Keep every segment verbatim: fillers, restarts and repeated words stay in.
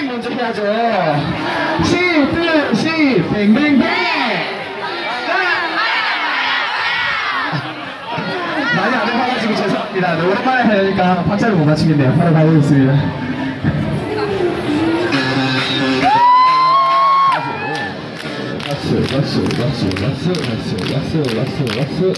뱅뱅뱅 먼저 해야죠. 시, 시, 뱅뱅뱅. 많이 안 해봐가지고 죄송합니다. 네, 오랜만에 하려니까 박자를 못 맞추겠네요. 바로 가보겠습니다. 박수, 박수, 박수, 박수, 박수, 박수, 박수, 박수.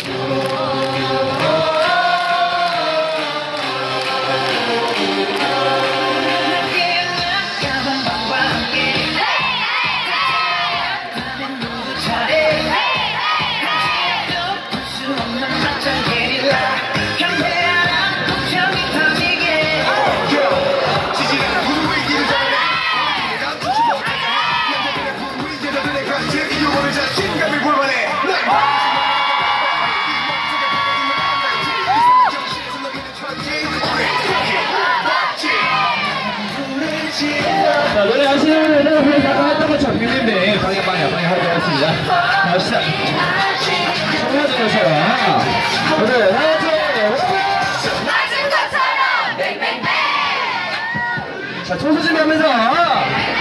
자, 노래 하시는 분들은 회사 했던 것처럼 빌린데 방해 방해 방해 하도록 하겠습니다. 자, 시작. 청해주는 것처럼 오늘 하트 맞은 것처럼 뱅뱅뱅. 자, 청소 준비하면서